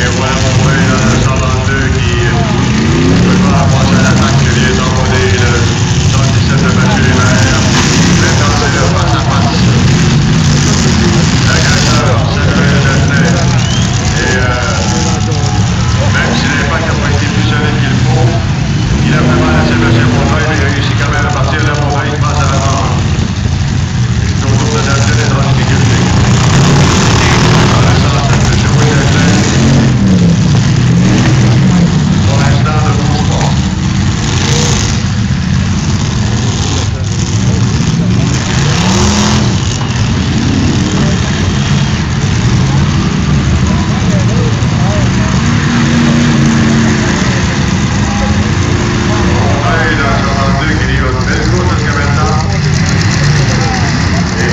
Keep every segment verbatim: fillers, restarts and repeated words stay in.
voilà mon frère dans le cent trente-deux qui prépare à passer à l'attaque de liaison des cent dix-sept de Mathieu Hébert. Maintenant, c'est le face à face. L'agresseur, Samuel Deltin. Et euh, même si l'impact n'a pas été plus solide qu'il faut, il a fait mal à Sébastien Montreuil, mais il a réussi quand même à partir de Montreuil qui passe à l'avant. C'est au tour de Deltin d'être en difficulté. Dans le centre de Joey Deltin. Pour l'instant, ne bouge pas.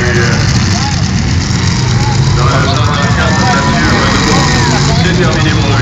C'est terminé pour